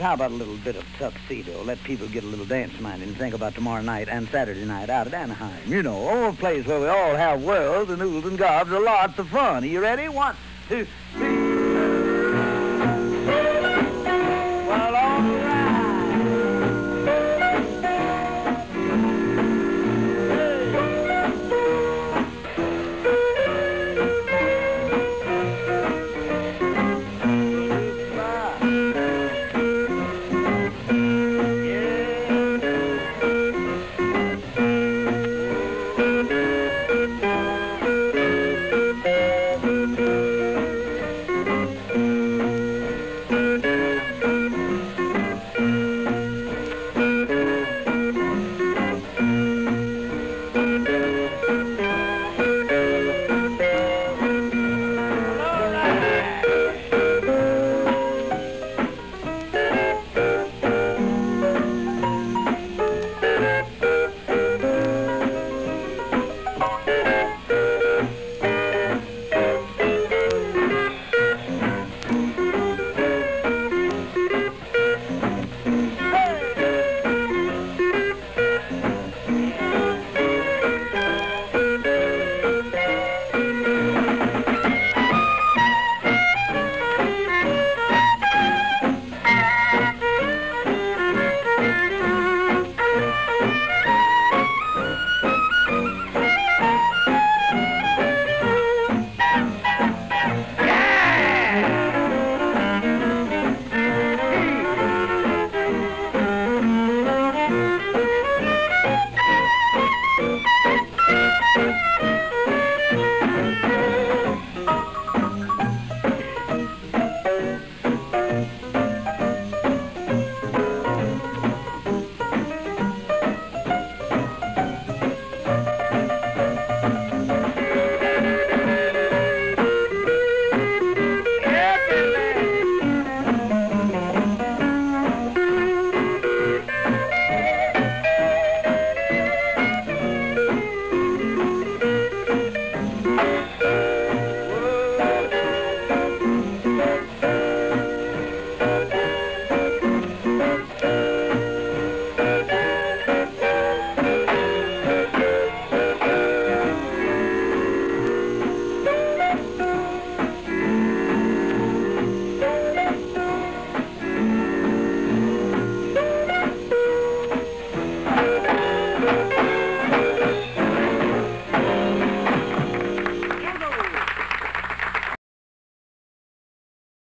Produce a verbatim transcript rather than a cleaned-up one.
But how about a little bit of Tuxedo? Let people get a little dance-minded and think about tomorrow night and Saturday night out at Anaheim. You know, old place where we all have whirls and oodles and gobs, and lots of fun. Are you ready? One, two, three.